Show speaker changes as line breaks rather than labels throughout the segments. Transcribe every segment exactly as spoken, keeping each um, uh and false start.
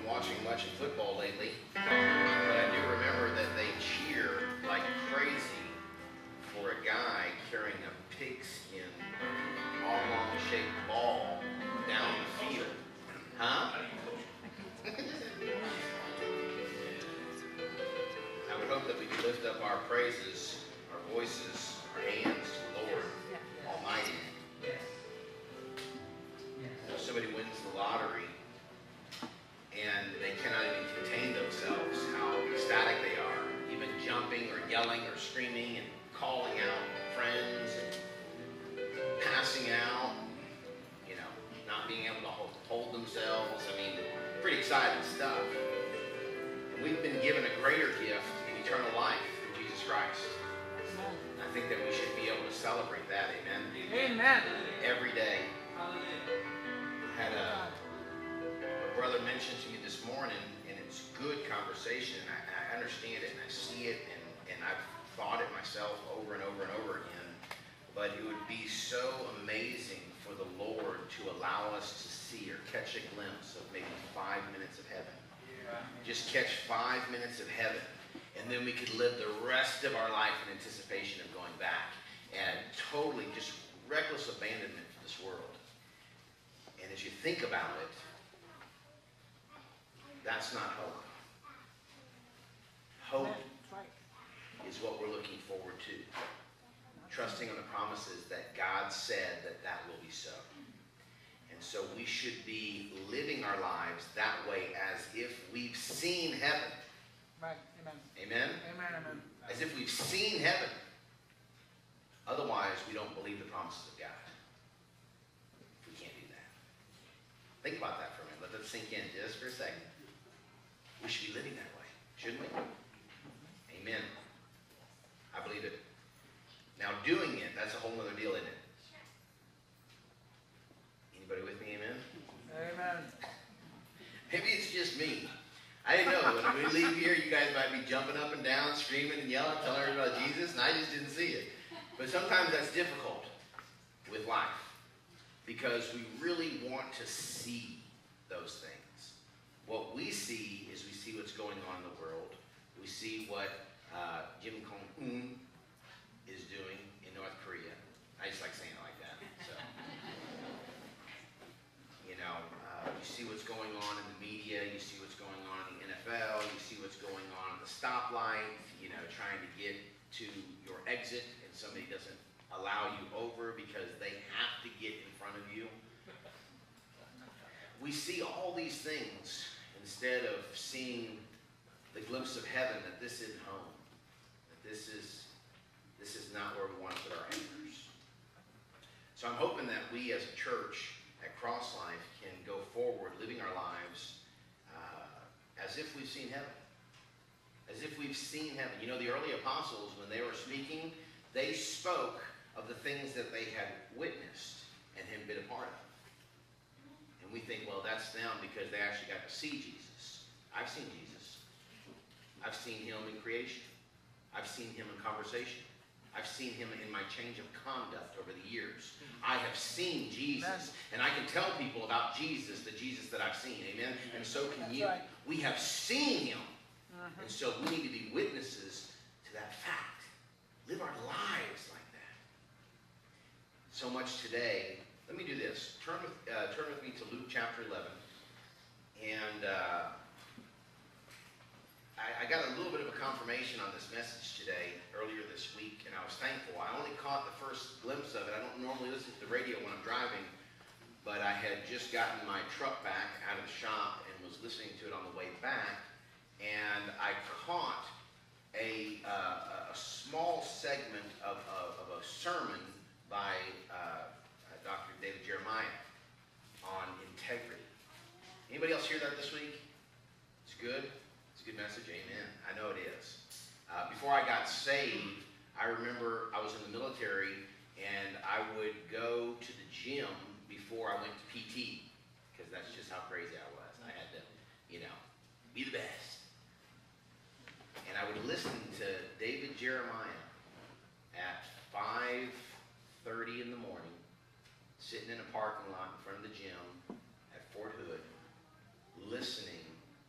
been watching much of football lately, but I do remember that they cheer like crazy for a guy carrying a pigskin oblong-shaped ball down the field. Huh? I would hope that we could lift up our praises, our voices, our hands to the Lord Almighty. If somebody wins the lottery and they cannot even contain themselves, how ecstatic they are, even jumping or yelling or screaming and calling out friends and passing out, you know, not being able to hold, hold themselves. I mean, pretty exciting stuff. And we've been given a greater gift in eternal life through Jesus Christ. I think that we should be able to celebrate that, amen?
Amen.
Every day. Had a, a brother mention to me this morning, and it's good conversation, and I, I understand it, and I see it, and, and I've thought it myself over and over and over again, but it would be so amazing for the Lord to allow us to see or catch a glimpse of maybe five minutes of heaven. Just catch five minutes of heaven, and then we could live the rest of our life in anticipation of going back, and totally just reckless abandonment for this world. And as you think about it, that's not hope. Hope is what we're looking forward to. Trusting on the promises that God said that that will be so. And so we should be living our lives that way as if we've seen heaven.
Right. Amen.
Amen?
Amen. Amen.
As if we've seen heaven. Otherwise, we don't believe the promises of God. We can't do that. Think about that for a minute. Let that sink in just for a second. We should be living that way, shouldn't we? Amen. I believe it. Now, doing it, that's a whole other deal, isn't it? Anybody with me, amen?
Amen.
Maybe it's just me. I didn't know. When we leave here, you guys might be jumping up and down, screaming and yelling, telling everybody about Jesus, and I just didn't see it. But sometimes that's difficult with life because we really want to see those things. What we see is we see what's going on in the world. We see what uh, Kim Jong-un is doing in North Korea. I just like saying it like that. So, you know, uh, you see what's going on in the media. You see what's going on in the N F L. You see what's going on at the stoplight, you know, trying to get to your exit and somebody doesn't allow you over because they have to get in front of you. We see all these things instead of seeing the glimpse of heaven, that this isn't home, that this is this is not where we want to put our anchors. So I'm hoping that we as a church at Cross Life can go forward living our lives uh, as if we've seen heaven. As if we've seen heaven. You know, the early apostles, when they were speaking, they spoke of the things that they had witnessed and had been a part of. And we think, well, that's them because they actually got to see Jesus. I've seen Jesus. I've seen him in creation. I've seen him in conversation. I've seen him in my change of conduct over the years. I have seen Jesus, and I can tell people about Jesus, the Jesus that I've seen. Amen? And so can you. We have seen him. And so we need to be witnesses to that fact. Live our lives like that. So much today. Let me do this. Turn with, uh, turn with me to Luke chapter eleven. And uh, I, I got a little bit of a confirmation on this message today, earlier this week, and I was thankful. I only caught the first glimpse of it. I don't normally listen to the radio when I'm driving, but I had just gotten my truck back out of the shop and was listening to it on the way back. And I caught a, uh, a small segment of, of, of a sermon by uh, Doctor David Jeremiah on integrity. Anybody else hear that this week? It's good? It's a good message? Amen. I know it is. Uh, before I got saved, I remember I was in the military and I would go to the gym before I went to P T because that's just how crazy I was. I had to, you know, be the best. And I would listen to David Jeremiah at five thirty in the morning, sitting in a parking lot in front of the gym at Fort Hood, listening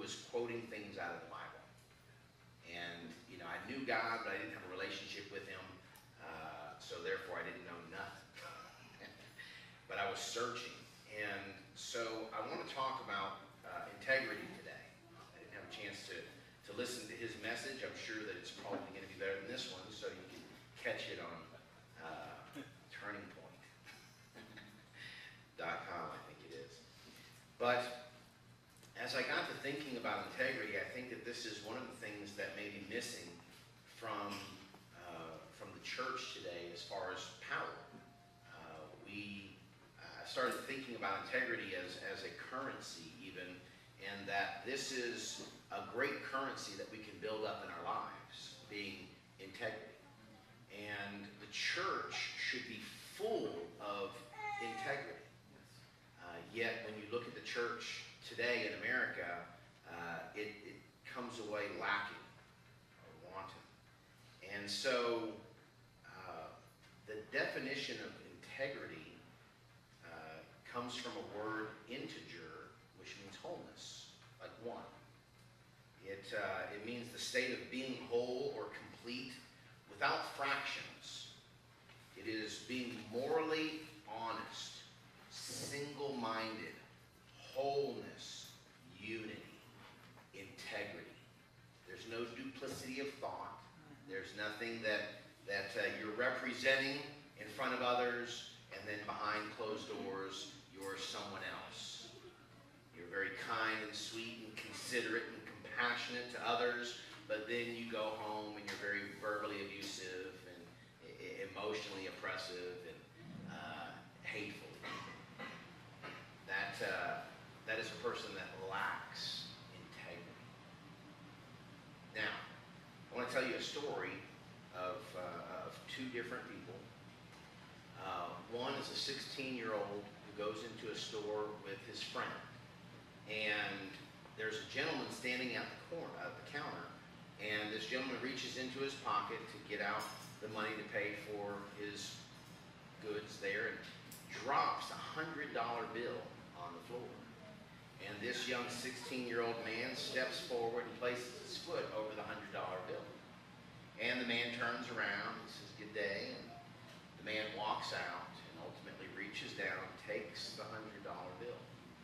was quoting things out of the Bible. And, you know, I knew God, but I didn't have a relationship with him, uh, so therefore I didn't know nothing. But I was searching. And so I want to talk about uh, integrity today. I didn't have a chance to, to listen to his message. I'm sure that it's probably going to be better than this one, so you can catch it on uh, turning point dot com, I think it is. But as I got to thinking about integrity, I think that this is one of the things that may be missing from, uh, from the church today as far as power. Uh, we uh, started thinking about integrity as, as a currency even, and that this is a great currency that we can build up in our lives, being integrity. And the church should be full of integrity. Uh, yet when you look at the church today in America, uh, it, it comes away lacking or wanting. And so uh, the definition of integrity uh, comes from a word integer, which means wholeness, like one. It, uh, it means the state of being whole or complete without fractions. It is being morally honest, single-minded, wholeness, unity, integrity. There's no duplicity of thought. There's nothing that, that uh, you're representing in front of others and then behind closed doors you're someone else. You're very kind and sweet and considerate and compassionate to others, but then you go home and you're very verbally abusive and emotionally oppressive and uh, hateful. That, uh, that is a person that lacks integrity. Now, I want to tell you a story of, uh, of two different people. Uh, one is a sixteen-year-old who goes into a store with his friend. And there's a gentleman standing at the corner, at the counter, and this gentleman reaches into his pocket to get out the money to pay for his goods there and drops a hundred dollar bill on the floor. And this young sixteen-year-old man steps forward and places his foot over the hundred dollar bill. And the man turns around and says, "Good day," and the man walks out and ultimately reaches down, takes the hundred dollar bill,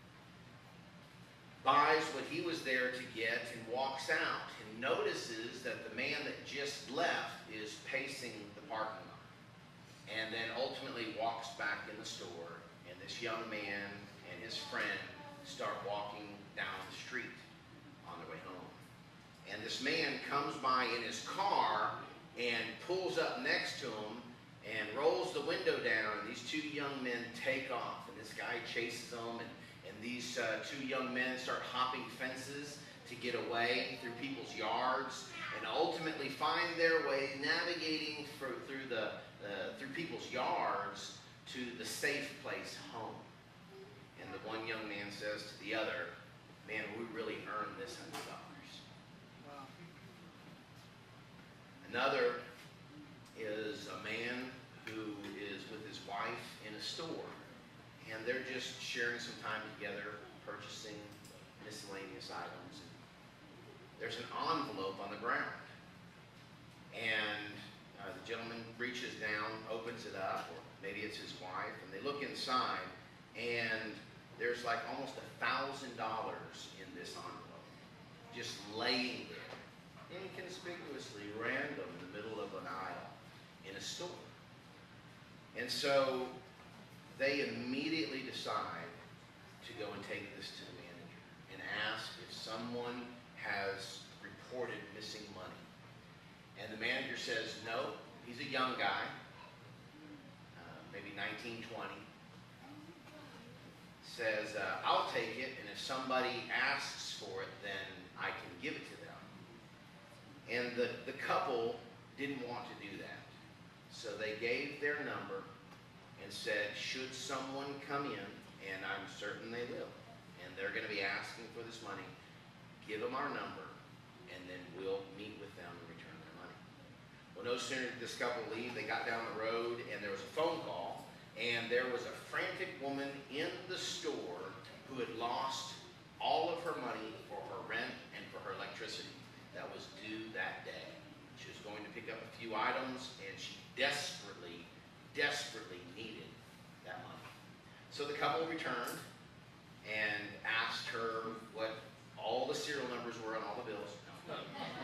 buys what he was there to get, and walks out, and notices that the man that just left is pacing the parking lot, and then ultimately walks back in the store, and this young man and his friend start walking down the street on their way home. And this man comes by in his car and pulls up next to him and rolls the window down, and these two young men take off, and this guy chases them, and And these uh, two young men start hopping fences to get away through people's yards, and ultimately find their way navigating for, through the uh, through people's yards to the safe place home. And the one young man says to the other, "Man, we really earned this hundred dollars."
Wow.
Another is a man who is with his wife in a store. And they're just sharing some time together, purchasing miscellaneous items. And there's an envelope on the ground. And uh, the gentleman reaches down, opens it up, or maybe it's his wife, and they look inside, and there's like almost a thousand dollars in this envelope, just laying there, inconspicuously, random, in the middle of an aisle in a store. And so they immediately decide to go and take this to the manager and ask if someone has reported missing money. And the manager says, no, he's a young guy, uh, maybe nineteen, twenty, says, uh, I'll take it, and if somebody asks for it, then I can give it to them. And the, the couple didn't want to do that. So they gave their number and said, should someone come in, and I'm certain they will, and they're going to be asking for this money, give them our number, and then we'll meet with them and return their money. Well, no sooner did this couple leave, they got down the road, and there was a phone call, and there was a frantic woman in the store who had lost all of her money for her rent few items, and she desperately, desperately needed that money. So the couple returned and asked her what all the serial numbers were on all the bills. No.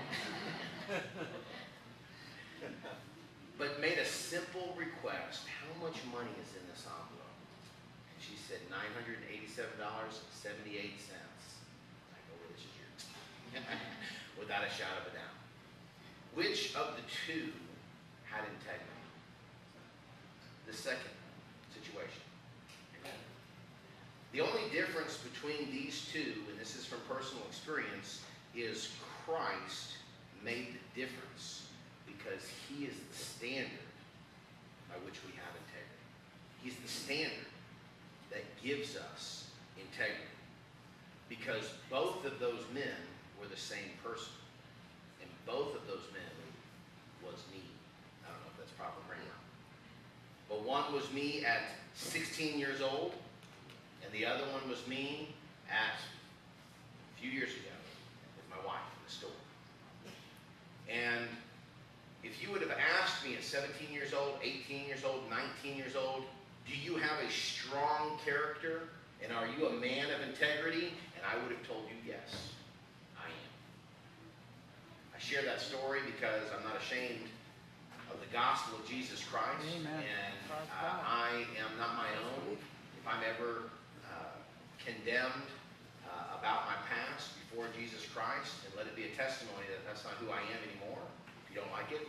But made a simple request. How much money is in this envelope? And she said nine hundred eighty-seven dollars and seventy-eight cents. I go, well, this is yours. Without a shadow of a doubt. Which of the two had integrity? The second situation. Amen. The only difference between these two, and this is from personal experience, is Christ made the difference because he is the standard by which we have integrity. He's the standard that gives us integrity. Because both of those men were the same person. And both of those men was me. I don't know if that's proper grammar. But one was me at sixteen years old, and the other one was me at a few years ago with my wife in the store. And if you would have asked me at seventeen years old, eighteen years old, nineteen years old, do you have a strong character? And are you a man of integrity? And I would have told you yes, I am. I share that story because I'm not ashamed of the gospel of Jesus Christ.
Amen.
And uh, I am not my own. If I'm ever uh, condemned uh, about my past before Jesus Christ, and let it be a testimony that that's not who I am anymore. If you don't like it,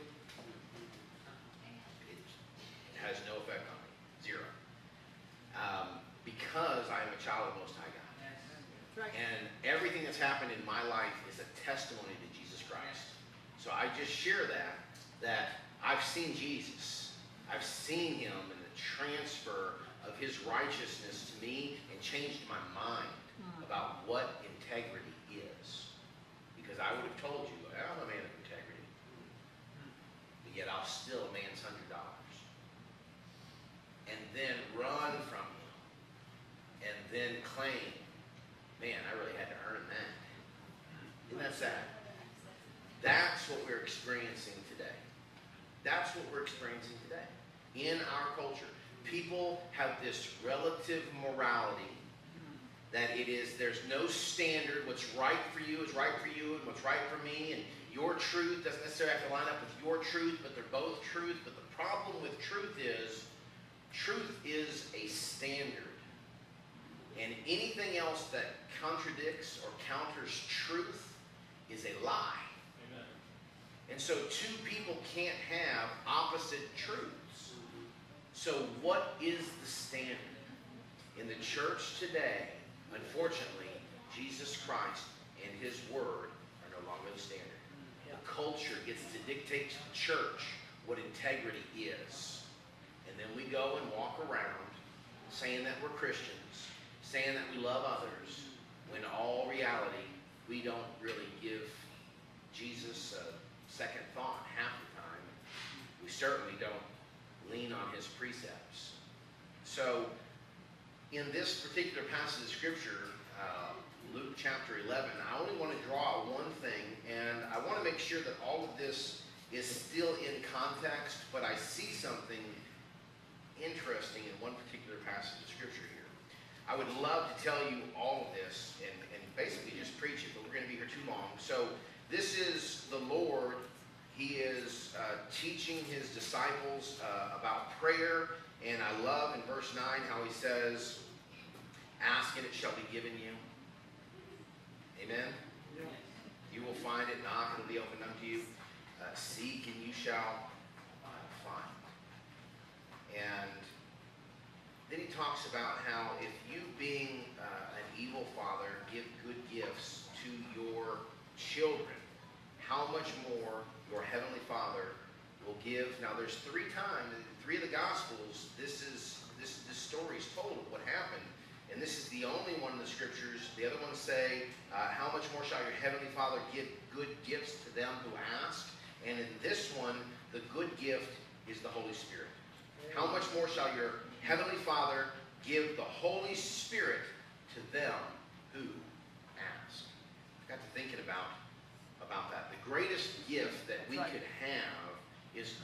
it has no effect on me. Zero. Um, because I am a child of the Most High God. And everything that's happened in my life is a testimony to Jesus Christ. So I just share that, that I've seen Jesus. I've seen him in the transfer of his righteousness to me and changed my mind about what integrity is. Because I would have told you, I'm a man of integrity. But yet I'll steal a man's hundred dollars. And then run from him. And then claim, man, I really had to earn that. Isn't that sad? That's what we're experiencing today. That's what we're experiencing today. In our culture, people have this relative morality that it is, there's no standard. What's right for you is right for you, and what's right for me, and your truth doesn't necessarily have to line up with your truth, but they're both truth. But the problem with truth is, truth is a standard. And anything else that contradicts or counters truth is a lie. Amen. And so two people can't have opposite truths. So what is the standard? In the church today, unfortunately, Jesus Christ and his word are no longer the standard. Yeah. The culture gets to dictate to the church what integrity is. And then we go and walk around saying that we're Christians, saying that we love others, when all reality, we don't really give Jesus a second thought half the time. We certainly don't lean on his precepts. So, in this particular passage of Scripture, uh, Luke chapter eleven, I only want to draw out one thing, and I want to make sure that all of this is still in context, but I see something interesting in one particular passage of Scripture here. I would love to tell you all of this and, and basically just preach it, but we're going to be here too long. So this is the Lord. He is uh, teaching his disciples uh, about prayer. And I love in verse nine how he says, ask and it shall be given you. Amen? Yeah. You will find it, knock and it will be opened unto you. Uh, seek and you shall find. And then he talks about how if you, being uh, an evil father, give good gifts to your children, how much more your heavenly Father will give. Now, there's three times, three of the Gospels, this is this this story is told of what happened, and this is the only one in the Scriptures. The other ones say, uh, "How much more shall your heavenly Father give good gifts to them who ask?" And in this one, the good gift is the Holy Spirit. How much more shall your heavenly Father give the Holy Spirit to them who ask? I got to thinking about, about that. The greatest gift that we
right.
could have is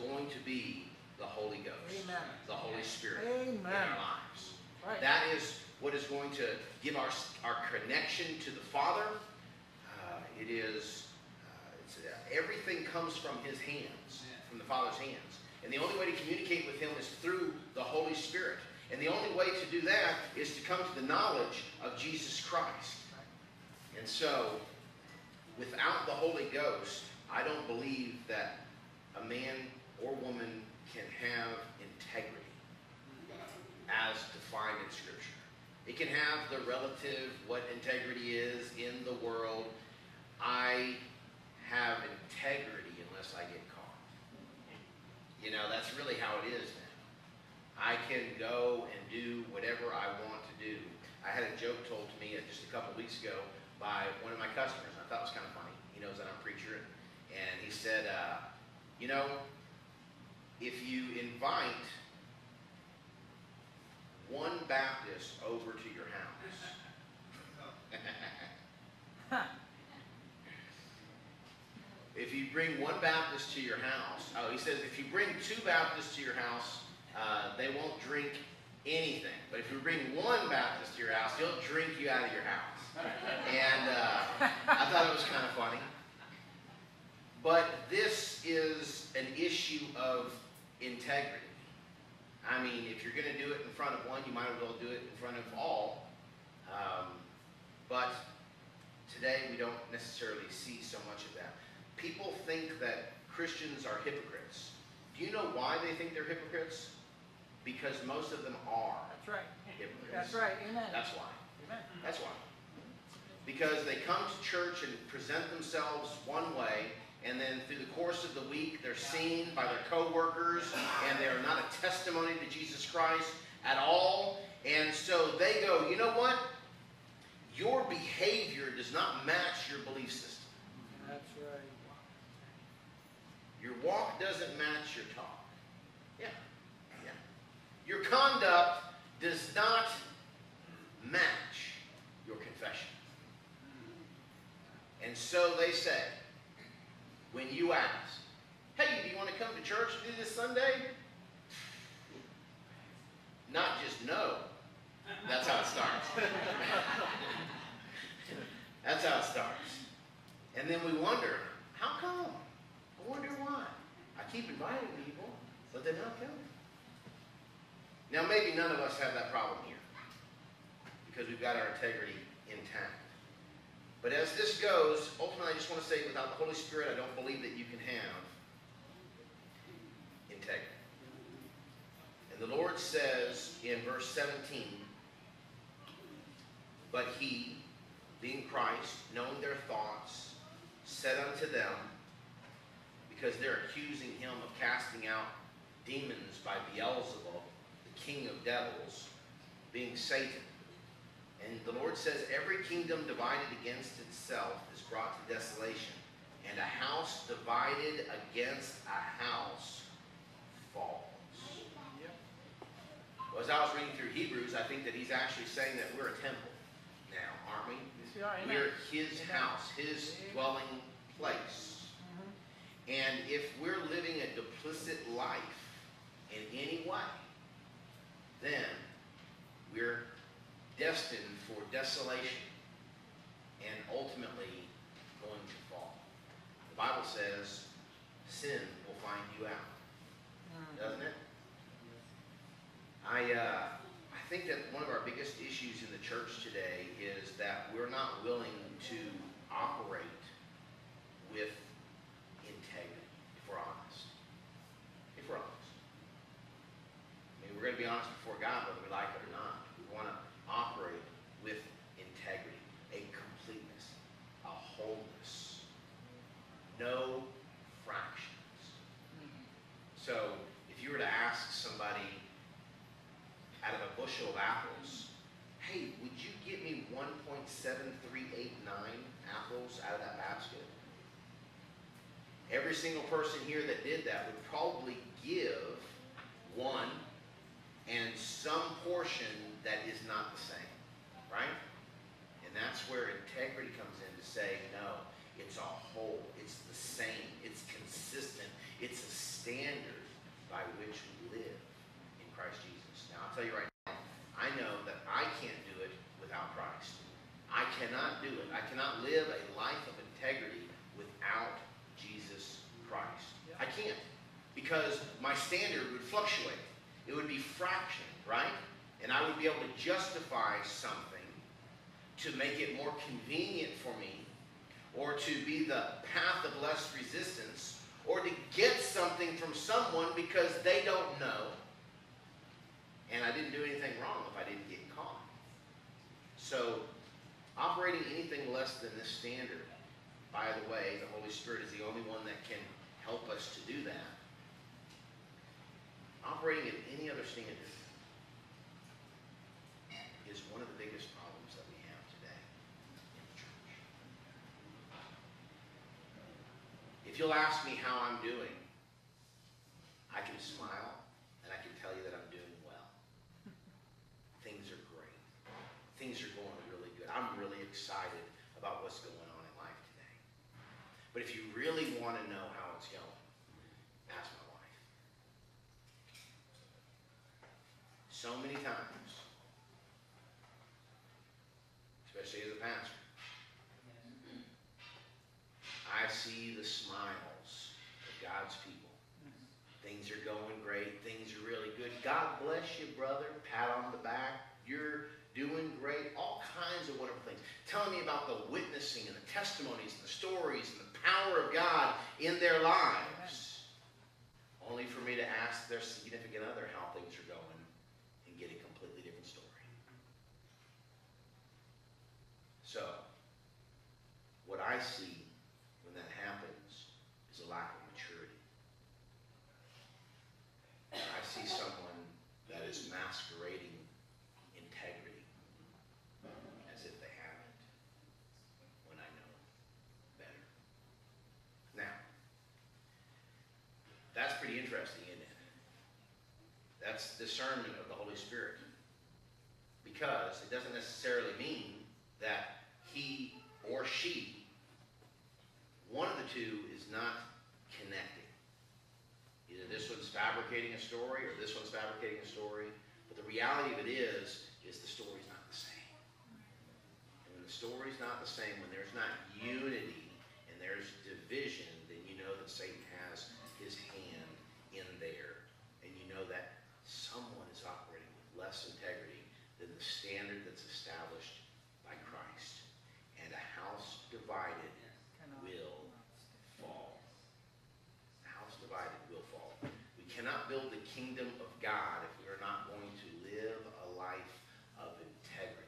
Spirit
Amen.
in our lives.
Right.
That is what is going to give our, our connection to the Father. Uh, it is, uh, it's, uh, everything comes from His hands, from the Father's hands. And the only way to communicate with Him is through the Holy Spirit. And the only way to do that is to come to the knowledge of Jesus Christ. And so, without the Holy Ghost, I don't believe that a man or woman can have integrity as defined in Scripture. It can have the relative, what integrity is in the world. I have integrity unless I get caught. You know, that's really how it is now. I can go and do whatever I want to do. I had a joke told to me uh, just a couple weeks ago by one of my customers. I thought it was kind of funny. He knows that I'm a preacher. And, and he said, uh, you know, if you invite one Baptist over to your house, if you bring one Baptist to your house, oh, he says if you bring two Baptists to your house, uh, they won't drink anything. But if you bring one Baptist to your house, he'll drink you out of your house. And uh, I thought it was kind of funny. But this is an issue of integrity. I mean, if you're going to do it in front of one, you might as well do it in front of all. Um, but today we don't necessarily see so much of that. People think that Christians are hypocrites. Do you know why they think they're hypocrites? Because most of them are.
That's right.
Hypocrites.
That's right. Amen.
That's why.
Amen.
That's why. Because they come to church and present themselves one way, and then through the course of the week, they're seen by their co-workers, and they are not a testimony to Jesus Christ at all. And so they go, you know what? Your behavior does not match your belief system.
That's right.
Your walk doesn't match your talk. Yeah. Yeah. Your conduct does not match your confession. And so they say, when you ask, hey, do you want to come to church this Sunday? Not just no. That's how it starts. That's how it starts. And then we wonder, how come? I wonder why. I keep inviting people, but they're not coming. Now, maybe none of us have that problem here, because we've got our integrity intact. But as this goes, ultimately, I just want to say, without the Holy Spirit, I don't believe that you can have integrity. And the Lord says in verse seventeen, but He, being Christ, knowing their thoughts, said unto them, because they're accusing Him of casting out demons by Beelzebub, the king of devils, being Satan. And the Lord says, every kingdom divided against itself is brought to desolation, and a house divided against a house falls.
Yep.
Well, as I was reading through Hebrews, I think that he's actually saying that we're a temple now, aren't we?
Yes, we are. Amen.
We're His
Amen.
house, His
Amen.
dwelling place.
Mhm.
And if we're living a duplicit life in any way, then we're destined for desolation and ultimately going to fall. The Bible says sin will find you out,
Mhm.
doesn't it? I, uh, I think that one of our biggest issues in the church today is that we're not willing to operate with integrity, if we're honest. If we're honest. I mean, we're going to be honest before God, whether we like it or not. We want to operate with integrity, a completeness, a wholeness, no fractions.
Mhm.
So, if you were to ask somebody out of a bushel of apples, hey, would you get me one point seven three eight nine apples out of that basket? Every single person here that did that would probably give one and some portion that is not the same, right? And that's where integrity comes in to say, no, it's a whole, it's the same, it's consistent, it's a standard by which we live in Christ Jesus. do it. I cannot live a life of integrity without Jesus Christ. I can't. Because my standard would fluctuate. It would be fractioned, right? And I would be able to justify something to make it more convenient for me, or to be the path of less resistance, or to get something from someone because they don't know. And I didn't do anything wrong if I didn't get caught. So, operating anything less than this standard, by the way, the Holy Spirit is the only one that can help us to do that. Operating at any other standard is one of the biggest problems that we have today in the church. If you'll ask me how I'm doing, I can smile and I can tell you that I'm doing well. Things are great. Things are going really good. I'm really excited about what's going on in life today. But if you really want to know how it's going, ask my wife. So many times, especially as a pastor, I see the smiles of God's people. Things are going great. Things are really good. God bless you, brother. Pat on the back. You're doing great. All kinds of wonderful things. Telling me about the witnessing and the testimonies and the stories and the power of God in their lives. Only for me to ask their significant other how things are going and get a completely different story. So, what I see when that happens is a lack of maturity. I see someone that is masquerading integrity as if they haven't, when I know better. Now, that's pretty interesting, isn't it? That's discernment of the Holy Spirit. Because it doesn't necessarily mean that he or she, one of the two, is not connecting. Either this one's fabricating a story or this one's fabricating a story. But the reality of it is, is the story's not the same. And when the story's not the same, when there's not unity and there's division, then you know that Satan has his hand in there. And you know that someone is operating with less integrity than the standard that's established by Christ. And a house divided will fall. A house divided will fall. We cannot build the kingdom of God if we are not going to live a life of integrity.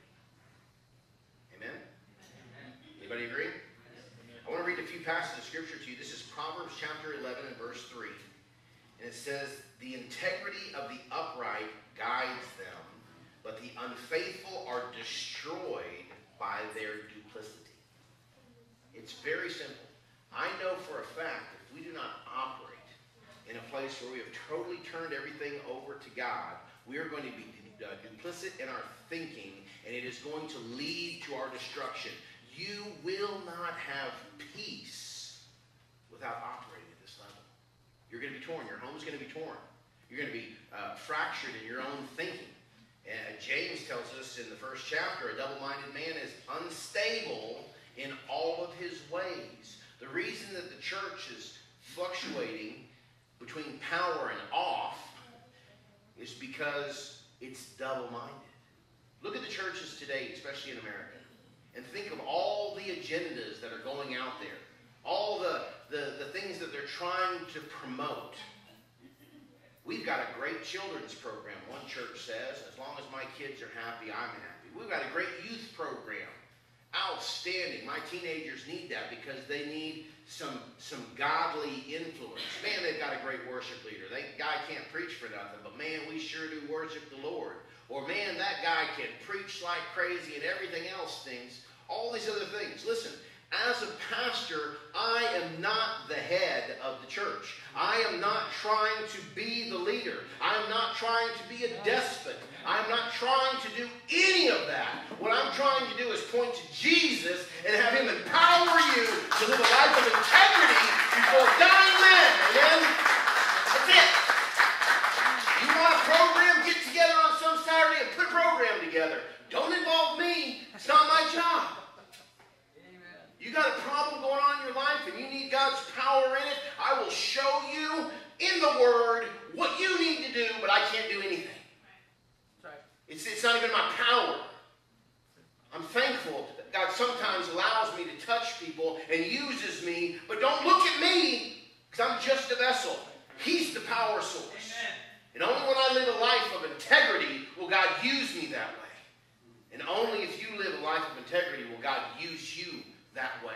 Amen? Amen. Anybody agree? I want to read a few passages of Scripture to you. This is Proverbs chapter eleven and verse three. And it says, "The integrity of the upright guides them, but the unfaithful are destroyed by their duplicity." It's very simple. I know for a fact if we do not operate in a place where we have totally turned everything over to God, we are going to be uh, duplicit in our thinking, and it is going to lead to our destruction. You will not have peace without operating at this level. You're going to be torn. Your home is going to be torn. You're going to be uh, fractured in your own thinking. And James tells us in the first chapter, a double-minded man is unstable in all of his ways. The reason that the church is fluctuating between power and off is because it's double-minded. Look at the churches today, especially in America, and think of all the agendas that are going out there, all the, the, the things that they're trying to promote. We've got a great children's program, one church says. As long as my kids are happy, I'm happy. We've got a great youth program. Outstanding. My teenagers need that because they need some, some godly influence. Man, they've got a great worship leader. That guy can't preach for nothing, but man, we sure do worship the Lord. Or man, that guy can preach like crazy and everything else stinks. All these other things. Listen, as a pastor, I am not the head of the church. I am not trying to be the leader. I am not trying to be a despot. I am not trying to do any of that. What I'm trying to do is point to Jesus and have him empower you to live a life of integrity before dying men. Amen? That's it. You want a program? Get together on some Saturday and put a program together. Don't involve me. It's not my job. power in it. I will show you in the Word what you need to do, but I can't do anything.
That's right.
It's, it's not even my power. I'm thankful that God sometimes allows me to touch people and uses me, but don't look at me, because I'm just a vessel. He's the power source. Amen. And only when I live a life of integrity will God use me that way. And only if you live a life of integrity will God use you that way.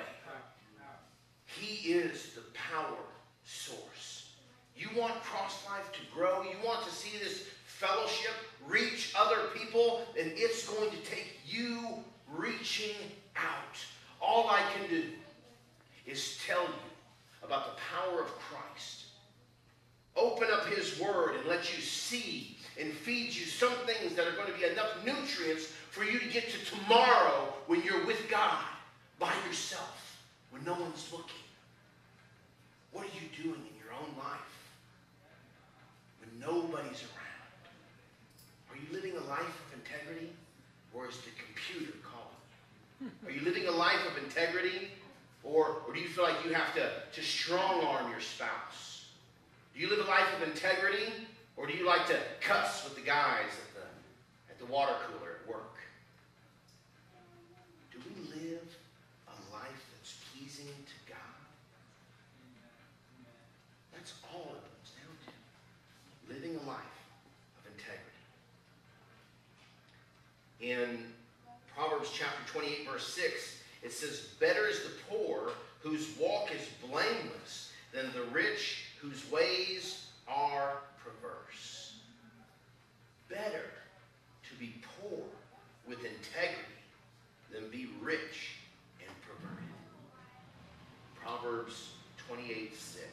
He is the power source. You want Cross Life to grow? You want to see this fellowship reach other people? And it's going to take you reaching out. All I can do is tell you about the power of Christ. Open up His Word and let you see and feed you some things that are going to be enough nutrients for you to get to tomorrow when you're with God by yourself, when no one's looking. What are you doing in your own life when nobody's around? Are you living a life of integrity, or is the computer calling? Are you living a life of integrity, or, or do you feel like you have to, to strong-arm your spouse? Do you live a life of integrity, or do you like to cuss with the guys at the, at the water cooler at work? Do we live a life that's pleasing to God? That's all it comes down to. Living a life of integrity. In Proverbs chapter twenty-eight, verse six, it says, "Better is the poor whose walk is blameless than the rich whose ways are perverse." Better to be poor with integrity than be rich and perverted. Proverbs twenty-eight, six.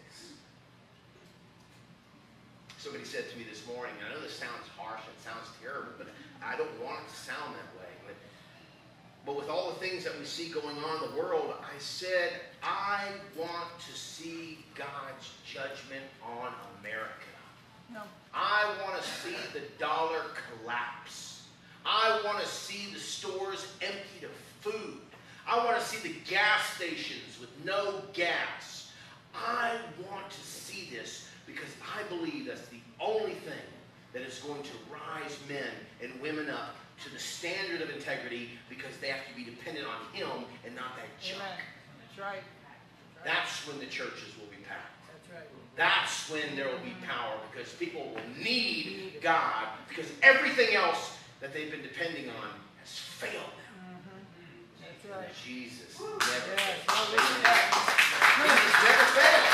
Somebody said to me this morning, I know this sounds harsh, it sounds terrible, but I don't want it to sound that way. But, but with all the things that we see going on in the world, I said, I want to see God's judgment on America.
No.
I want to see the dollar collapse. I want to see the stores emptied of food. I want to see the gas stations with no gas. I want to see this because I believe that's the only thing that is going to rise men and women up to the standard of integrity, because they have to be dependent on Him and not that junk.
Amen. That's right.
That's when the churches will be packed.
That's right.
That's when there will be power, because people will need God, because everything else that they've been depending on has failed them.
Mm-hmm. That's right.
And Jesus never
Yes,
failed.
hallelujah.
Jesus never failed.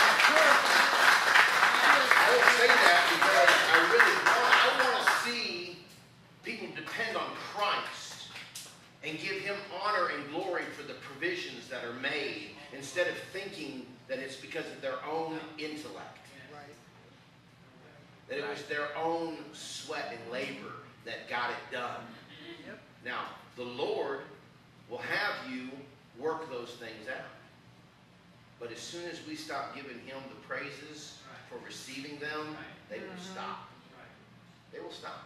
I don't say that because I really want, I want to see people depend on Christ and give Him honor and glory for the provisions that are made, instead of thinking that it's because of their own intellect.
Right.
That it was their own sweat and labor that got it done.
Yep.
Now, the Lord will have you work those things out. But as soon as we stop giving Him the praises for receiving them, they will
Mhm.
stop. They will stop.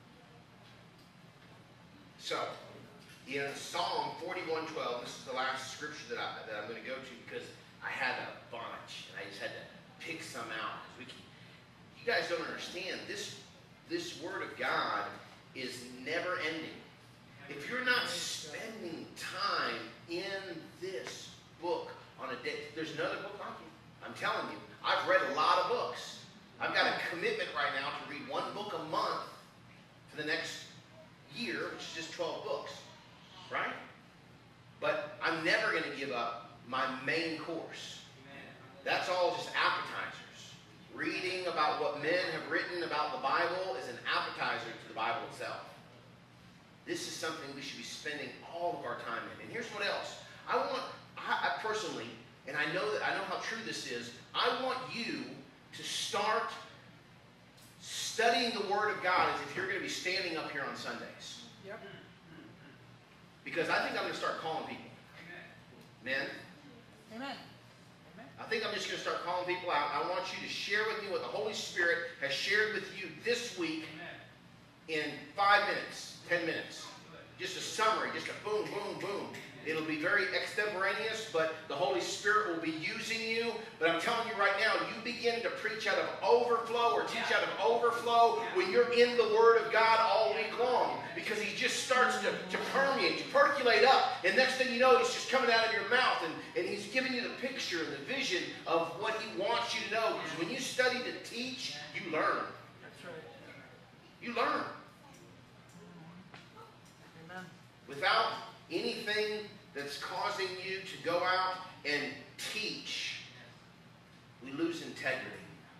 So, in Psalm forty-one twelve, this is the last scripture that, I, that I'm going to go to, because I had a bunch, and I just had to pick some out. We can, you guys don't understand, this, this Word of God is never ending. If you're not spending time in this book on a day, there's another book like it. I'm telling you, I've read a lot of books. I've got a commitment right now to read one book a month for the next year, which is just twelve books, right? But I'm never going to give up my main course. That's all just appetizers. Reading about what men have written about the Bible is an appetizer to the Bible itself. This is something we should be spending all of our time in. And here's what else. I want, I, I personally, and I know that I know how true this is, I want you to start studying the Word of God as if you're going to be standing up here on Sundays.
Yep.
Because I think I'm going to start calling people. Men,
Amen.
I think I'm just going to start calling people out. I want you to share with me what the Holy Spirit has shared with you this week in five minutes, ten minutes. Just a summary, just a boom, boom, boom. It'll be very extemporaneous, but the Holy Spirit will be using you. But I'm telling you right now, you begin to preach out of overflow or teach out of overflow when you're in the Word of God all week long. Because He just starts to, to permeate, to percolate up. And next thing you know, He's just coming out of your mouth. And, and He's giving you the picture and the vision of what He wants you to know. Because when you study to teach, you learn.
That's right.
You learn.
Amen.
Without anything that's causing you to go out and teach, we lose integrity.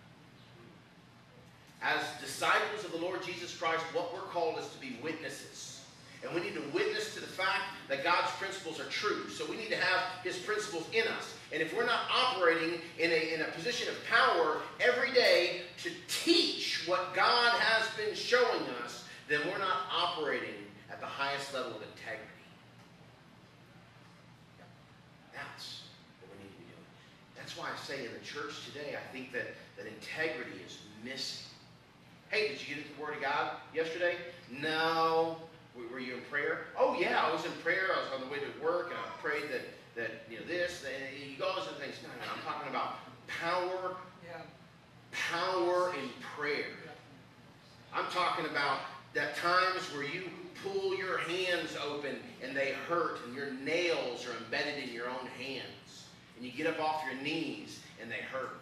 As disciples of the Lord Jesus Christ, what we're called is to be witnesses. And we need to witness to the fact that God's principles are true. So we need to have His principles in us. And if we're not operating in a, in a position of power every day to teach what God has been showing us, then we're not operating at the highest level of integrity. That's what we need to be doing. That's why I say in the church today, I think that, that integrity is missing. Hey, did you get the Word of God yesterday? No. Were you in prayer? Oh, yeah, I was in prayer. I was on the way to work, and I prayed that, that you know, this, and you go all those other things. No, no, I'm talking about power,
Yeah.
power in prayer. I'm talking about that times where you pull your hands open and they hurt and your nails are embedded in your own hands. And you get up off your knees and they hurt.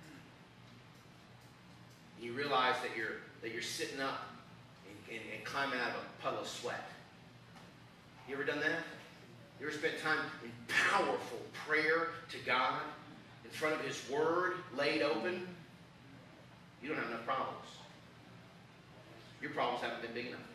And you realize that you're, that you're sitting up and, and, and climbing out of a puddle of sweat. You ever done that? You ever spent time in powerful prayer to God in front of His Word laid open? You don't have enough problems. Your problems haven't been big enough.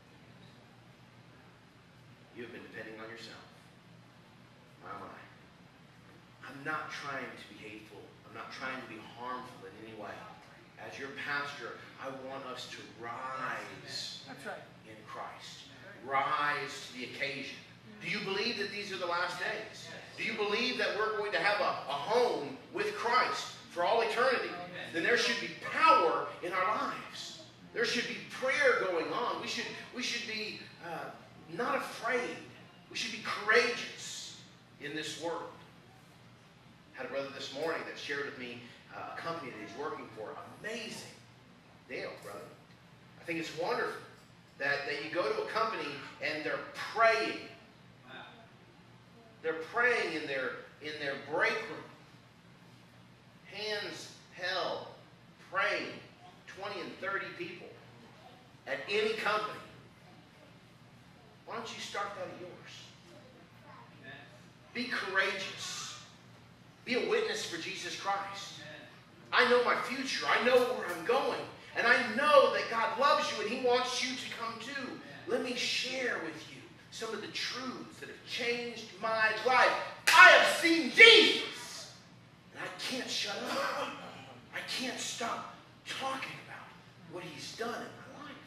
You have been depending on yourself. My, my. I'm not trying to be hateful. I'm not trying to be harmful in any way. As your pastor, I want us to rise
That's right.
in Christ. Rise to the occasion. Do you believe that these are the last days? Do you believe that we're going to have a, a home with Christ for all eternity? Then there should be power in our lives. There should be prayer going on. We should, we should be uh, not afraid. We should be courageous in this world. I had a brother this morning that shared with me uh, a company that he's working for. Amazing. Dale, brother. I think it's wonderful that, that you go to a company and they're praying. They're praying in their, in their break room. Hands held, praying. twenty and thirty people at any company. Why don't you start that at yours? Be courageous. Be a witness for Jesus Christ. I know my future. I know where I'm going. And I know that God loves you and He wants you to come too. Let me share with you some of the truths that have changed my life. I have seen Jesus. And I can't shut up. I can't stop talking about what He's done in my life.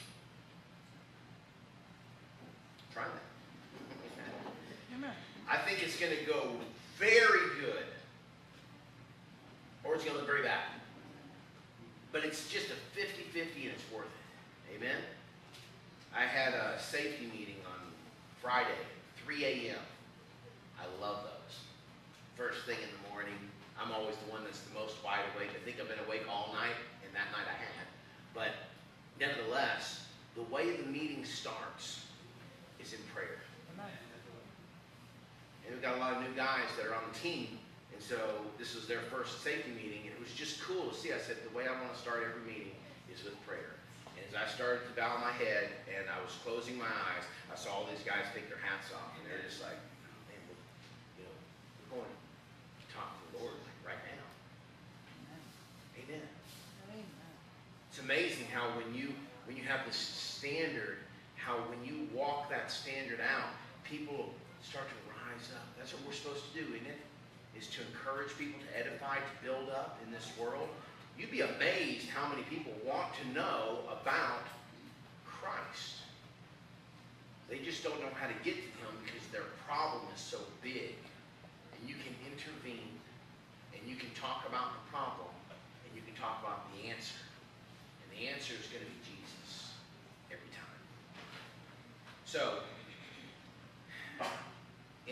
Try that.
Amen.
I think it's going to go very good, or it's going to look very bad. But it's just a fifty-fifty and it's worth it. Amen? I had a safety meeting on Friday, three a m I love those. First thing in the morning. I'm always the one that's the most wide awake. I think I've been awake all night, and that night I had. But nevertheless, the way the meeting starts is in prayer.
Amen.
And we've got a lot of new guys that are on the team. And so this was their first safety meeting. And it was just cool to see. I said, the way I want to start every meeting is with prayer. And as I started to bow my head and I was closing my eyes, I saw all these guys take their hats off. And they're just like, man, we're, you know, we're going to talk to the Lord like right now. Amen.
Amen.
It's amazing how when you when you have this standard, how when you walk that standard out, people start to rise up. That's what we're supposed to do, isn't it? Is to encourage people, to edify, to build up in this world. You'd be amazed how many people want to know about Christ. They just don't know how to get to Him because their problem is so big. And you can intervene, and you can talk about the problem, and you can talk about the answer. And the answer is going to be Jesus every time. So,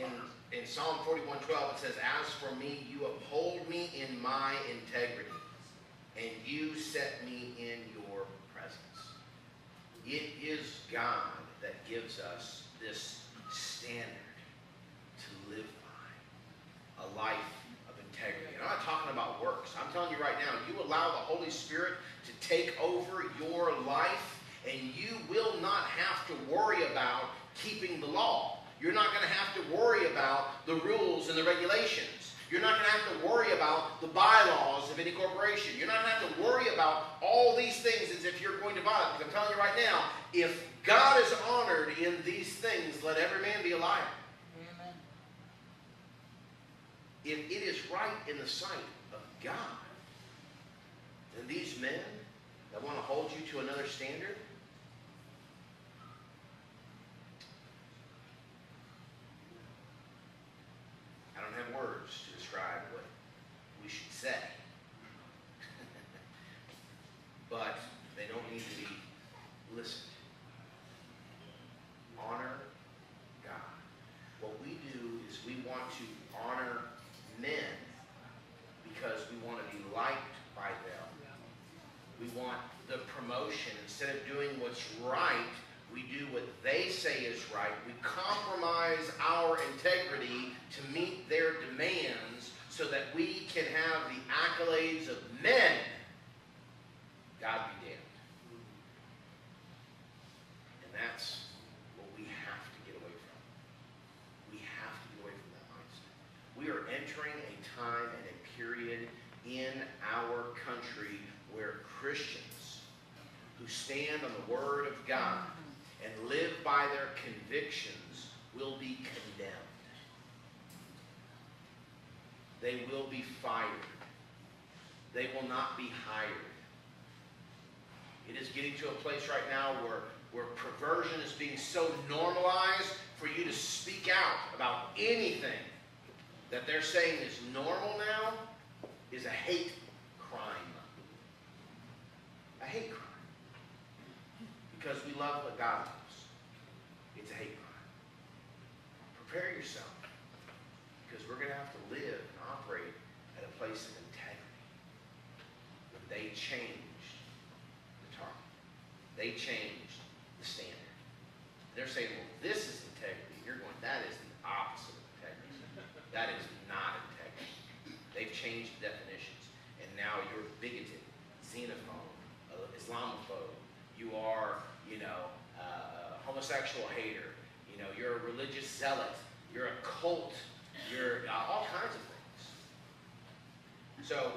Psalm forty-one twelve, it says, "As for me, you uphold me in my integrity, and you set me in your presence." It is God that gives us this standard to live by, a life of integrity. And I'm not talking about works. I'm telling you right now, you allow the Holy Spirit to take over your life, and you will not have to worry about keeping the law. You're not going to have to worry about the rules and the regulations. You're not going to have to worry about the bylaws of any corporation. You're not going to have to worry about all these things as if you're going to violate. Because I'm telling you right now, if God is honored in these things, let every man be a liar.
Amen.
If it is right in the sight of God, then these men that want to hold you to another standard, I don't have words to describe what we should say. But they don't need to be listened. Honor God. What we do is we want to honor men because we want to be liked by them. We want the promotion. Instead of doing what's right, we do what they say is right. We compromise our integrity to meet their demands so that we can have the accolades of men. God be damned. And that's what we have to get away from. We have to get away from that mindset. We are entering a time and a period in our country where Christians who stand on the Word of God and live by their convictions will be condemned. They will be fired. They will not be hired. It is getting to a place right now where, where perversion is being so normalized for you to speak out about anything that they're saying is normal now is a hate crime. A hate crime. Because we love what God loves. It's a hate crime. Prepare yourself. Because we're going to have to live and operate at a place of integrity. When they changed the target. They changed the standard. They're saying, well, this is integrity. You're going, that is the opposite of integrity. That is not integrity. They've changed the definitions. And now you're bigoted, xenophobe, uh, Islamophobe. You are, you know, uh, a homosexual hater. You know, you're a religious zealot. You're a cult. You're uh, all kinds of things. So,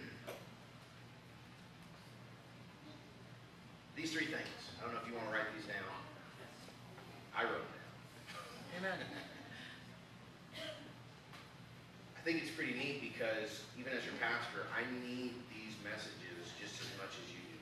these three things. I don't know if you want to write these down. I wrote them down.
Amen.
I think it's pretty neat because even as your pastor, I need these messages just as much as you do.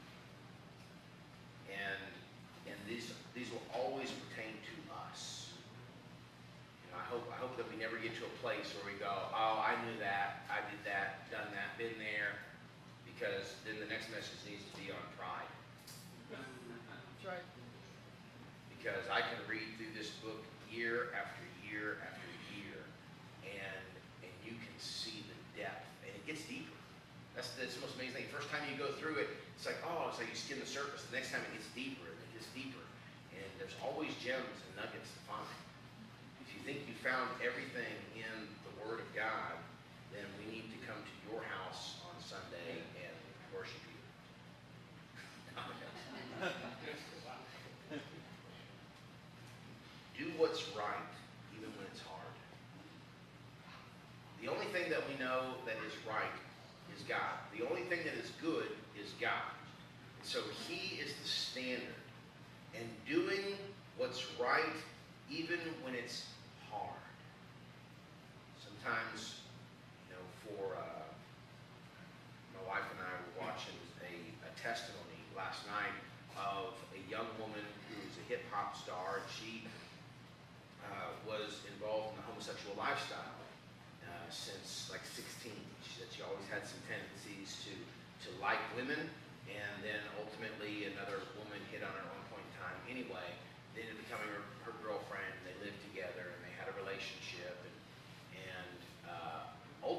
And and these these will always pertain to us. You know, I hope I hope that we never get to a place where we go, oh, I knew that, I did that, done that, been there, because then the next message needs to be on pride.
That's right.
Because I can read through this book year after year after year, and and you can see the depth, and it gets deeper. That's, that's the most amazing thing. First time you go through it, it's like, oh, it's like you skim the surface. The next time it gets deeper, and it gets deeper. And there's always gems and nuggets to find. If you think you found everything in the Word of God, then we need to come to your house on Sunday and worship you. Do what's right, even when it's hard. The only thing that we know that is right is God. The only thing that is good is God. So He is the standard. And doing what's right, even when it's hard. Sometimes, you know, for uh, my wife and I were watching a, a testimony last night of a young woman who's a hip-hop star. She uh, was involved in the homosexual lifestyle uh, since like sixteen. She said she always had some tendencies to, to like women, and then ultimately another woman hit on her at one point in time anyway. They ended up becoming her, her girlfriend, and they lived together, and they had a relationship. And,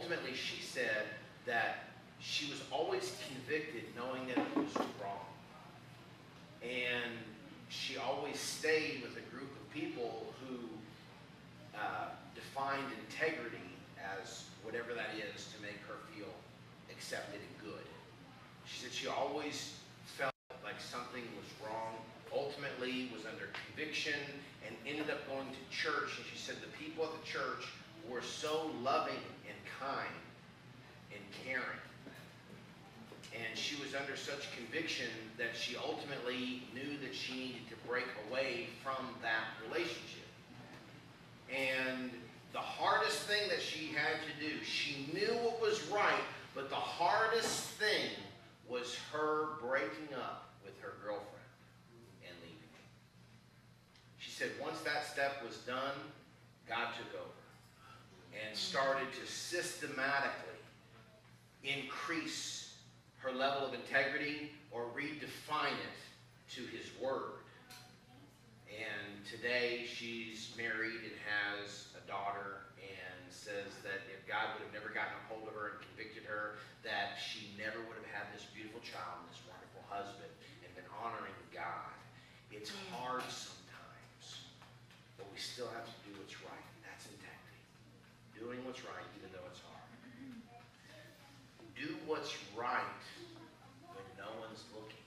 ultimately she said that she was always convicted knowing that it was wrong. And she always stayed with a group of people who uh, defined integrity as whatever that is to make her feel accepted and good. She said she always felt like something was wrong, ultimately was under conviction, and ended up going to church. And she said the people at the church were so loving and kind and caring. And she was under such conviction that she ultimately knew that she needed to break away from that relationship. And the hardest thing that she had to do, she knew what was right, but the hardest thing was her breaking up with her girlfriend and leaving. She said once that step was done, God took over and started to systematically increase her level of integrity or redefine it to His Word. And today she's married and has a daughter, and says that if God would have never gotten a hold of her and convicted her, that she never would have had this beautiful child and this wonderful husband and been honoring God. It's hard sometimes, but we still have to do what's right. That's integrity. Doing what's right even though it's hard. Do what's right when no one's looking.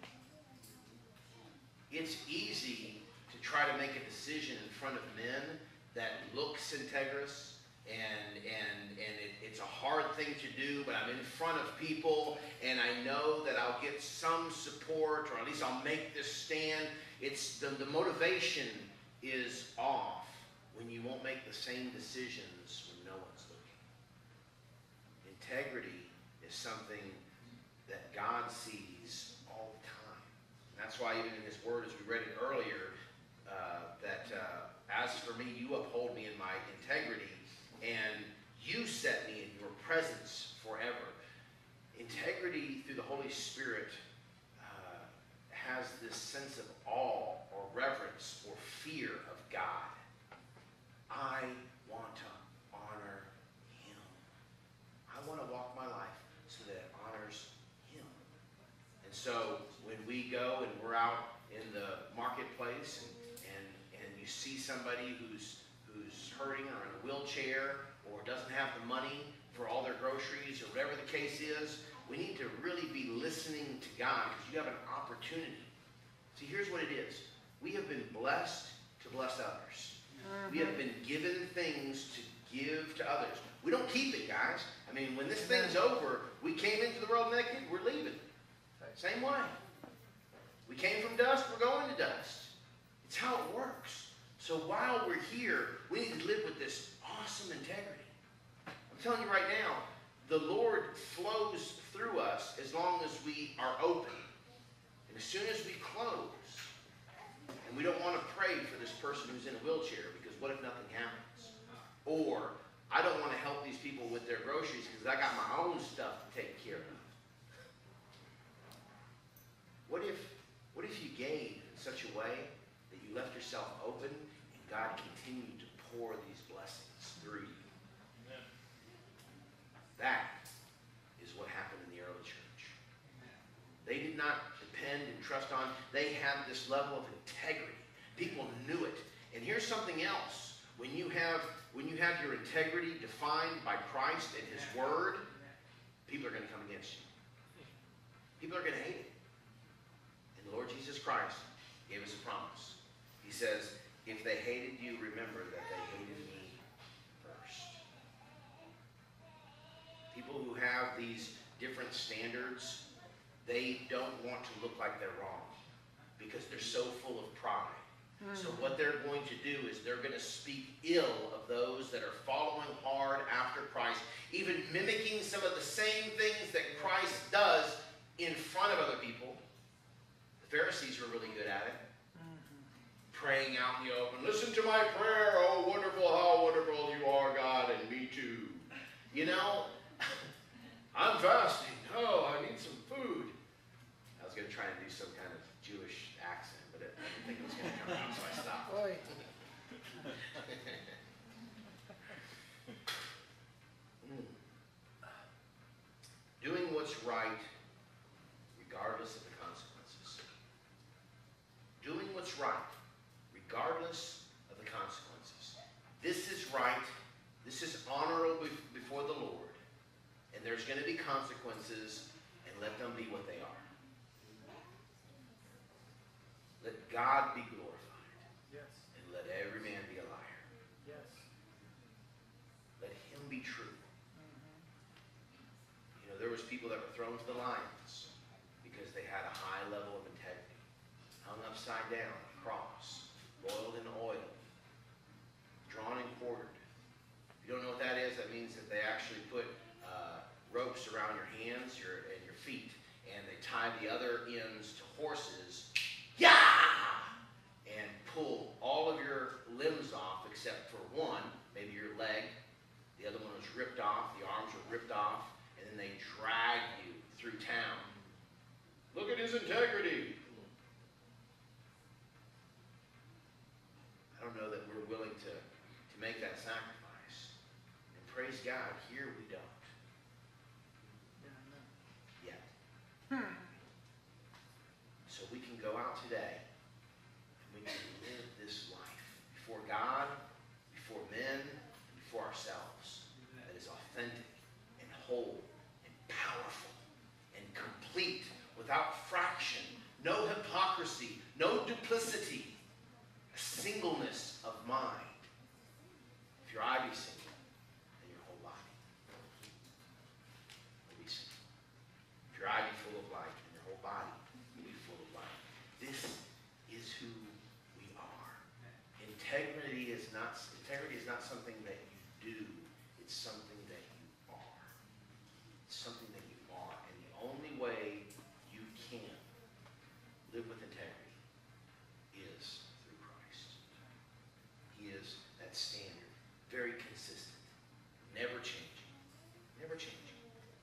It's easy to try to make a decision in front of men that looks integrous, and and and it, it's a hard thing to do, but I'm in front of people and I know that I'll get some support, or at least I'll make this stand. It's the, the motivation is off when you won't make the same decisions when no one's looking. Integrity is something that God sees all the time. And that's why even in His Word, as we read it earlier, uh, that uh, as for me, you uphold me in my integrity, and you set me in your presence forever. Integrity through the Holy Spirit uh, has this sense of awe or reverence or fear of God. I want to honor Him. I want to walk my life so that it honors Him. And so when we go and we're out in the marketplace, and, and, and you see somebody who's who's hurting or in a wheelchair or doesn't have the money for all their groceries or whatever the case is, we need to really be listening to God, because you have an opportunity. See, here's what it is. We have been blessed to bless others. We have been given things to give to others. We don't keep it, guys. I mean, when this thing's over, we came into the world naked, we're leaving. Same way. We came from dust, we're going to dust. It's how it works. So while we're here, we need to live with this awesome integrity. I'm telling you right now, the Lord flows through us as long as we are open. And as soon as we close, and we don't want to pray for this person who's in a wheelchair, because what if nothing happens? Or, I don't want to help these people with their groceries because I got my own stuff to take care of. What if, what if you gave in such a way that you left yourself open and God continued to pour these blessings through you? Amen. That is what happened in the early church. They did not depend and trust on, they had this level of integrity. People knew it. And here's something else. When you have, when you have your integrity defined by Christ and His Word, people are going to come against you. People are going to hate it. And the Lord Jesus Christ gave us a promise. He says, if they hated you, remember that they hated me first. People who have these different standards, they don't want to look like they're wrong because they're so full of pride. Mm. So what they're going to do is they're going to speak ill of those that are following hard after Christ, even mimicking some of the same things that Christ does in front of other people. The Pharisees were really good at it. Mm-hmm. Praying out in the open, listen to my prayer, oh wonderful, how wonderful you are, God, and me too. You know, I'm fasting. Oh, I need some food. I was going to try and do some kind of Jewish accent, but I didn't think it was going to come out, so I stopped.
Boy.
mm. right regardless of the consequences. Doing what's right regardless of the consequences. This is right. This is honorable before the Lord. And there's going to be consequences, and let them be what they are. Let God be glorified.
Yes.
And let every man be a liar.
Yes.
Let him be true. You know, there was people that were thrown to the lions because they had a high level of integrity. Hung upside down, a cross, boiled in oil, drawn and quartered. If you don't know what that is, that means that they actually put uh, ropes around your hands your, and your feet, and they tie the other ends to horses, yeah, and pull all of your limbs off except for one, maybe your leg. The other one was ripped off, the arms were ripped off, and then they drag you through town. Look at his integrity. I don't know that we're willing to, to make that sacrifice. And praise God, here we don't. Yet. So we can go out today and we can live this life before God, before men, and before ourselves that is authentic and whole and powerful and complete, without fraction, no hypocrisy, no duplicity, a singleness of mind. If your eye be single, then your whole body will be single. If your eye be full of light, then your whole body will be full of light. This is who we are. Integrity is not integrity is not something that you do. It's something that you are. It's something that you are. And the only way you can live with integrity is through Christ. He is that standard, very consistent, never changing, never changing.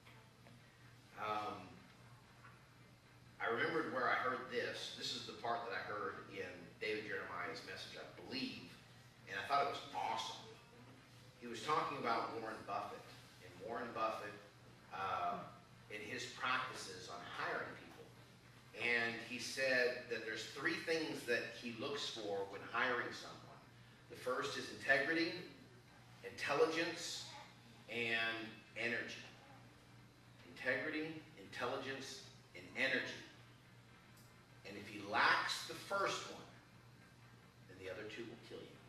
Um, I remembered where I heard this. This is the part that I heard in David Jeremiah's message, I believe, and I thought it was awesome. He was talking about Warren Buffett, and Warren Buffett uh, in his practices on hiring people. And he said that there's three things that he looks for when hiring someone. The first is integrity, intelligence, and energy. Integrity, intelligence, and energy. And if he lacks the first one, then the other two will kill you.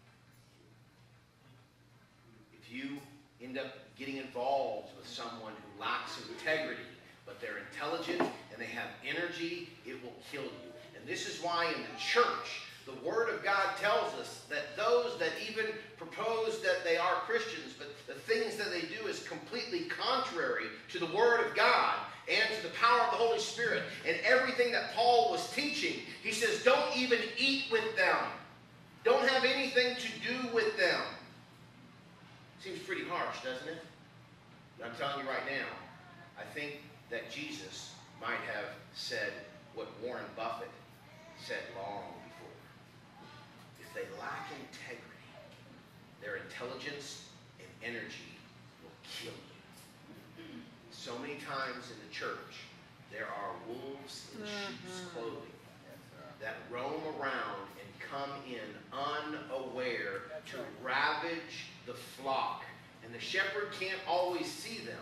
If you end up getting involved with someone who lacks integrity, but they're intelligent and they have energy, it will kill you. And this is why in the church, the Word of God tells us that those that even propose that they are Christians, but the things that they do is completely contrary to the Word of God and to the power of the Holy Spirit and everything that Paul was teaching. He says, don't even eat with them. Don't have anything to do with them. Seems pretty harsh, doesn't it? But I'm telling you right now, I think that Jesus might have said what Warren Buffett said long before. If they lack integrity, their intelligence and energy will kill you. So many times in the church, there are wolves in sheep's clothing that roam around and come in unaware to ravage the flock. And the shepherd can't always see them.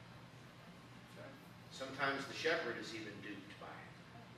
Sometimes the shepherd is even duped by it.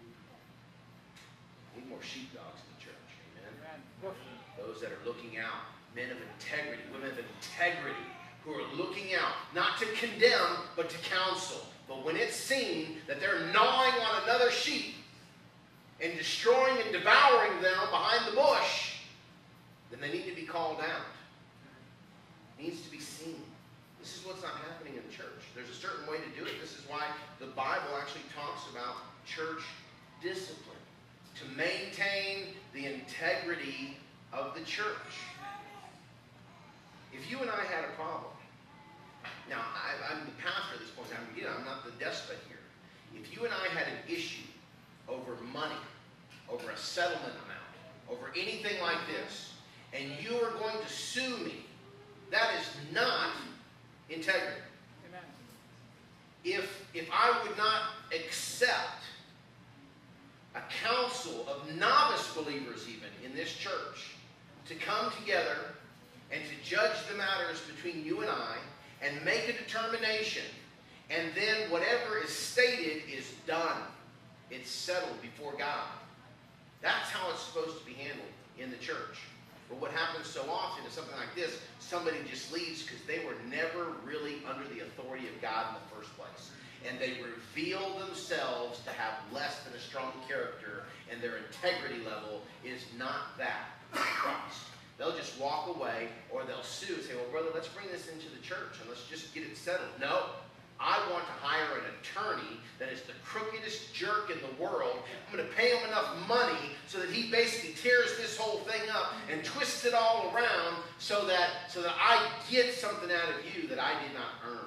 We need more sheepdogs in the church. Amen? Those that are looking out, men of integrity, women of integrity, who are looking out, not to condemn, but to counsel. But when it's seen that they're gnawing on another sheep and destroying and devouring them behind the bush, then they need to be called out. It needs to be seen. This is what's not happening in the church. There's a certain way to do it. This is why the Bible actually talks about church discipline, to maintain the integrity of the church. If you and I had a problem, now I, I'm the pastor at this point, I'm, you know, I'm not the despot here. If you and I had an issue over money, over a settlement amount, over anything like this, and you are going to sue me, that is not integrity.
Amen.
If if I would not accept a council of novice believers even in this church to come together and to judge the matters between you and I and make a determination, and then whatever is stated is done. It's settled before God. That's how it's supposed to be handled in the church. But what happens so often is something like this. Somebody just leaves because they were never really under the authority of God in the first place. And they reveal themselves to have less than a strong character, and their integrity level is not that of Christ. They'll just walk away, or they'll sue and say, well, brother, let's bring this into the church and let's just get it settled. No. I want to hire an attorney that is the crookedest jerk in the world. I'm going to pay him enough money so that he basically tears this whole thing up and twists it all around so that, so that I get something out of you that I did not earn.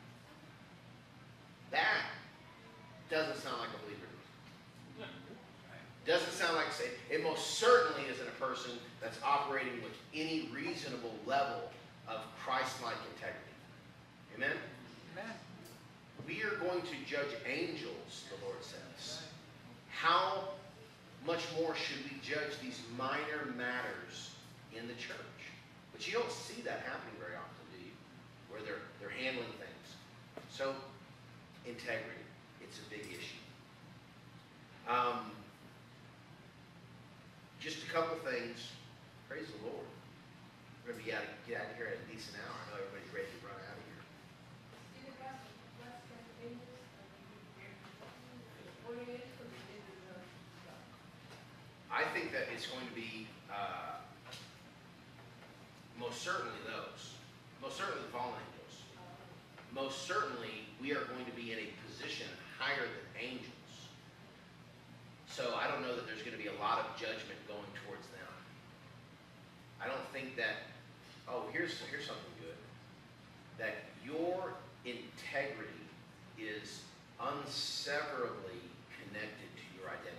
That doesn't sound like a believer. Doesn't sound like, say, it most certainly isn't a person that's operating with any reasonable level of Christ-like integrity. Amen?
Amen.
We are going to judge angels, the Lord says. How much more should we judge these minor matters in the church? But you don't see that happening very often, do you? Where they're, they're handling things. So, integrity. It's a big issue. Um, just a couple things. Praise the Lord. We're going to be out of, get out of here at a decent hour. I know everybody's ready to run out of here. I think that it's going to be uh, most certainly those. Most certainly the fallen angels. Most certainly we are going to be in a position higher than angels. So I don't know that there's going to be a lot of judgment going towards them. I don't think that, oh, here's, here's something good. That your integrity is unseverably connected to your identity.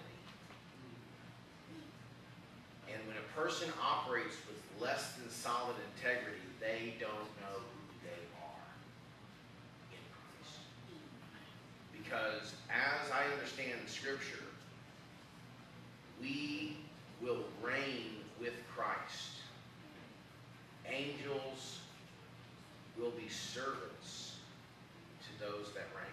And when a person operates with less than solid integrity, they don't know who they are in Christ. Because as I understand the Scripture, we will reign with Christ. Angels will be servants to those that reign.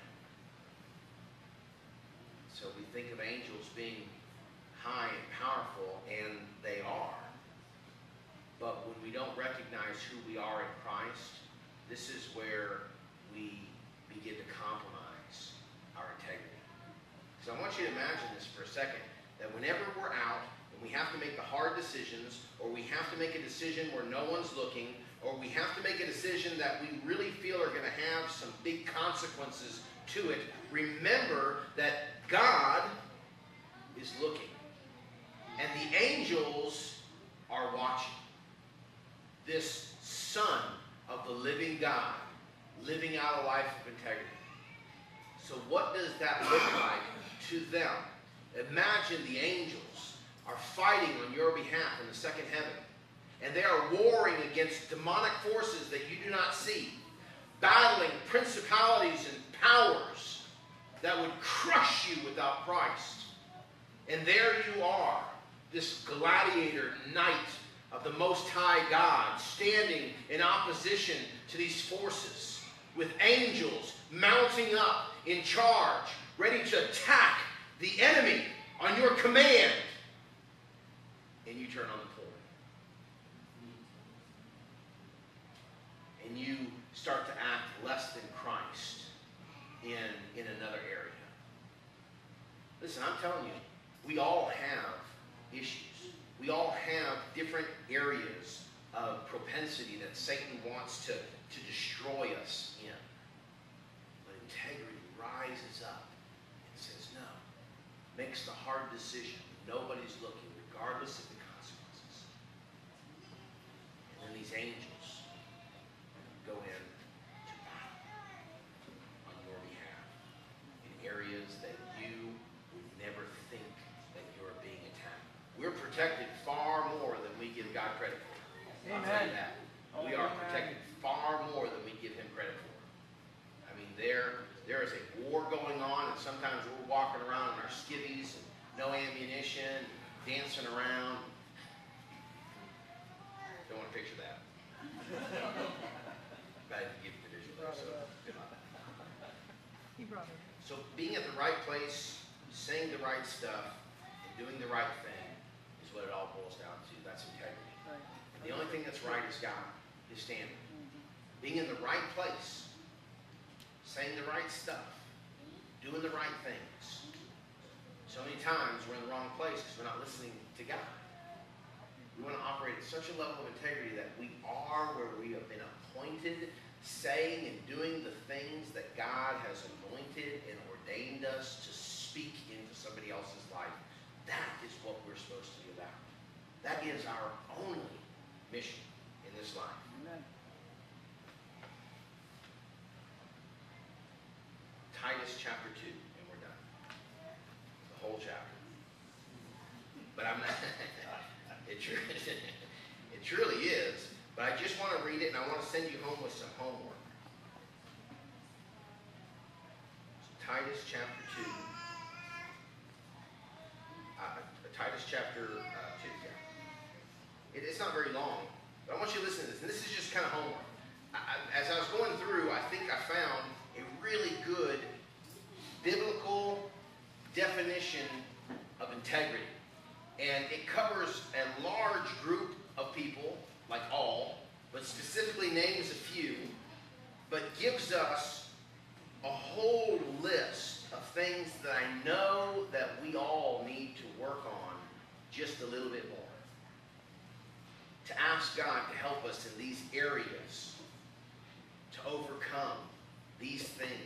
So we think of angels being high and powerful, and they are. But when we don't recognize who we are in Christ, this is where we begin to compromise our integrity. So I want you to imagine this for a second, that whenever we're out and we have to make the hard decisions, or we have to make a decision where no one's looking, or we have to make a decision that we really feel are going to have some big consequences to it, remember that God is looking. And the angels are watching. This Son of the living God living out a life of integrity. So what does that look like to them? Imagine the angels are fighting on your behalf in the second heaven. And they are warring against demonic forces that you do not see. Battling principalities and powers that would crush you without Christ. And there you are, this gladiator knight of the Most High God, standing in opposition to these forces, with angels mounting up in charge, ready to attack the enemy on your command. And you turn on the pole. And you start to act less than Christ in, in another area. Listen, I'm telling you, we all have issues. We all have different areas of propensity that Satan wants to, to destroy us in. But integrity rises up and says no. Makes the hard decision. Nobody's looking, regardless of the consequences. And then these angels go in to battle on your behalf in areas that you would never think that you're being attacked. We're protected far more than we give God credit for. I'll tell you that. We are protected far more than we give him credit for. I mean, there, there is a war sometimes we're walking around in our skivvies and no ammunition, dancing around. Don't want to picture that. But I can give you the visual. So, good luck.
He brought it.
So being at the right place, saying the right stuff, and doing the right thing is what it all boils down to. That's integrity.
Right.
And the only thing that's right is God, His standard.
Mhm.
Being in the right place, saying the right stuff, doing the right things. So many times we're in the wrong place because we're not listening to God. We want to operate at such a level of integrity that we are where we have been appointed, saying and doing the things that God has anointed and ordained us to speak into somebody else's life. That is what we're supposed to be about. That is our only mission in this life.
Amen.
Titus chapter two, and we're done. The whole chapter. But I'm not, it, tr it truly is, but I just want to read it and I want to send you home with some homework. So Titus chapter two. Uh, Titus chapter uh, two, yeah. It, it's not very long, but I want you to listen to this, and this is just kind of homework. I, I, as I was going through, I think I found a really good biblical definition of integrity. And it covers a large group of people, like all, but specifically names a few, but gives us a whole list of things that I know that we all need to work on just a little bit more. To ask God to help us in these areas, to overcome these things,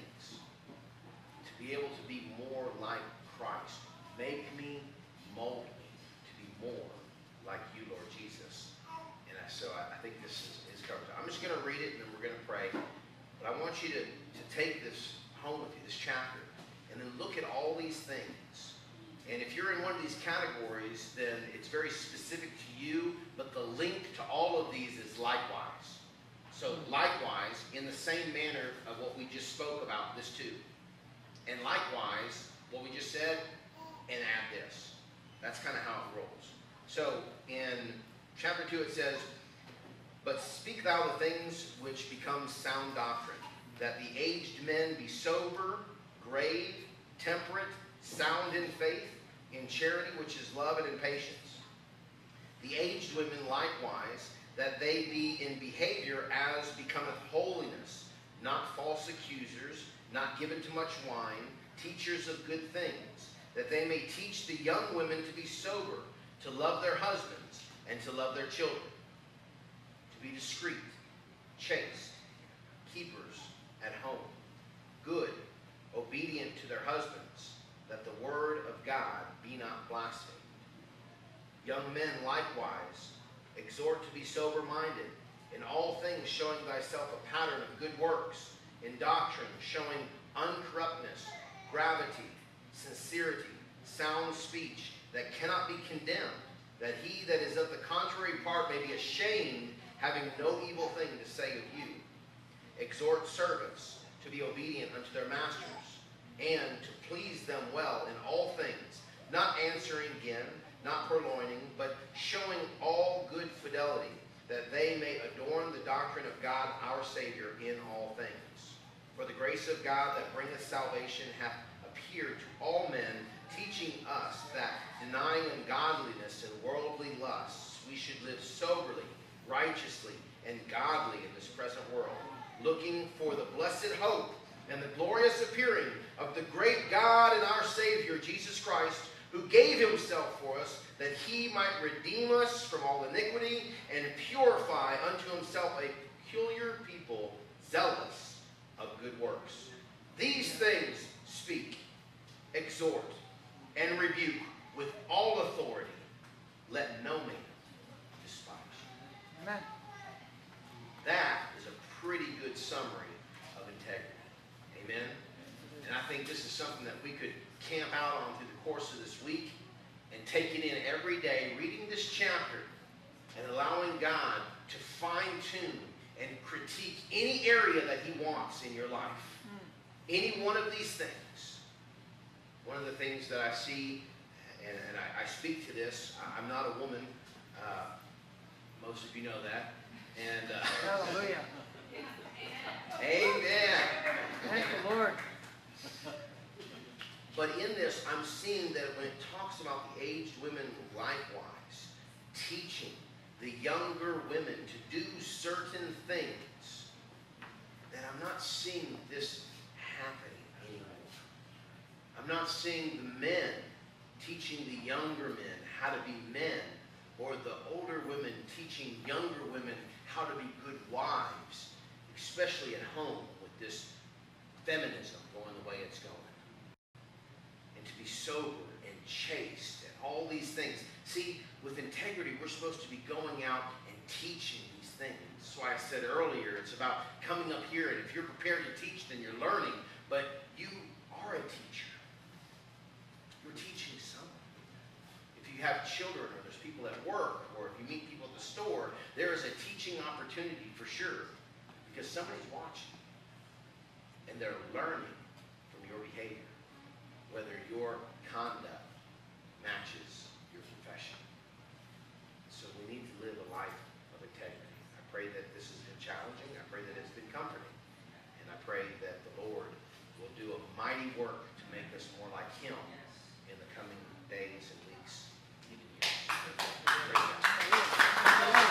to be able to be more like Christ. Make me, mold me to be more like you, Lord Jesus. And I, so I, I think this is, is covered. I'm just going to read it and then we're going to pray. But I want you to, to take this home with you, this chapter, and then look at all these things. And if you're in one of these categories, then it's very specific to you, but the link to all of these is likewise. So likewise, in the same manner of what we just spoke about, this too. And likewise, what we just said, and add this. That's kind of how it rolls. So in chapter two it says, but speak thou the things which become sound doctrine, that the aged men be sober, grave, temperate, sound in faith, in charity which is love and in patience. The aged women likewise, that they be in behavior as becometh holiness, not false accusers, not given to much wine, teachers of good things, that they may teach the young women to be sober, to love their husbands, and to love their children, to be discreet, chaste, keepers at home, good, obedient to their husbands, that the word of God be not blasphemed. Young men likewise exhort to be sober-minded, in all things showing thyself a pattern of good works, in doctrine showing uncorruptness, gravity, sincerity, sound speech, that cannot be condemned, that he that is of the contrary part may be ashamed, having no evil thing to say of you. Exhort servants to be obedient unto their masters, and to please them well in all things, not answering again, not purloining, but showing all good fidelity, that they may adorn the doctrine of God our Savior in all things. For the grace of God that bringeth salvation hath appeared to all men, teaching us that, denying ungodliness and worldly lusts, we should live soberly, righteously, and godly in this present world, looking for the blessed hope and the glorious appearing of the great God and our Savior, Jesus Christ, who gave himself for us, that he might redeem us from all iniquity and purify unto himself a peculiar people, zealous of good works. These things speak, exhort, and rebuke with all authority. Let no man despise you.
Amen.
That is a pretty good summary of integrity. Amen? And I think this is something that we could camp out on through the course of this week and take it in every day, reading this chapter and allowing God to fine-tune and critique any area that he wants in your life. Mm. Any one of these things. One of the things that I see, and, and I, I speak to this, I, I'm not a woman. Uh, most of you know that. And uh,
Hallelujah.
Amen.
Thank the Lord.
But in this, I'm seeing that when it talks about the aged women likewise, teaching the younger women to do certain things, that I'm not seeing this happening anymore. I'm not seeing the men teaching the younger men how to be men, or the older women teaching younger women how to be good wives, especially at home with this feminism going the way it's going. And to be sober and chaste and all these things. See, with integrity, we're supposed to be going out and teaching these things. That's why I said earlier, it's about coming up here, and if you're prepared to teach, then you're learning. But you are a teacher. You're teaching someone. If you have children, or there's people at work, or if you meet people at the store, there is a teaching opportunity for sure. Because somebody's watching. And they're learning from your behavior. Whether your conduct matches your confession. So we need to live a life of integrity. I pray that this has been challenging. I pray that it's been comforting. And I pray that the Lord will do a mighty work to make us more like Him in the coming days and weeks, even years. Praise God.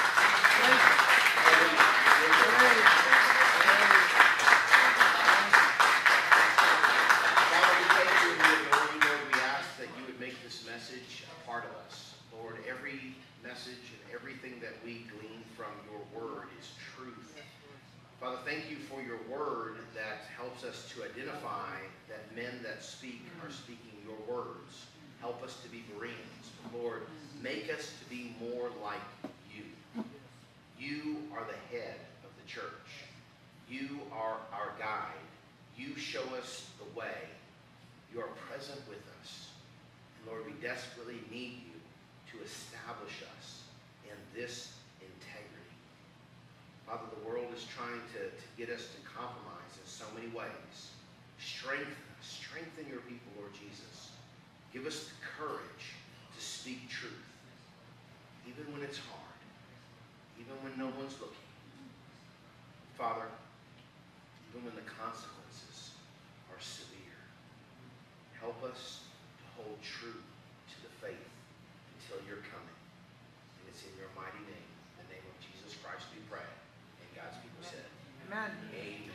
Father, we thank you and we adore you, Lord. We ask that you would make this message a part of us. Lord, every message and everything that we glean from your word is truth. Father, thank you for your word that helps us to identify that men that speak are speaking your words. Help us to be Bereans. Lord, make us to be more like you. You are the head of the church. You are our guide. You show us the way. You are present with us. And Lord, we desperately need you to establish us in this integrity. Father, the world is trying to, to get us to compromise in so many ways. Strengthen us. Strengthen your people, Lord Jesus. Give us the courage to speak truth, even when it's hard, even when no one's looking. Father, even when the consequences are severe, help us to hold true to the faith until you're coming. And it's in your mighty name, in the name of Jesus Christ we pray. And God's people said,
Amen.
Amen.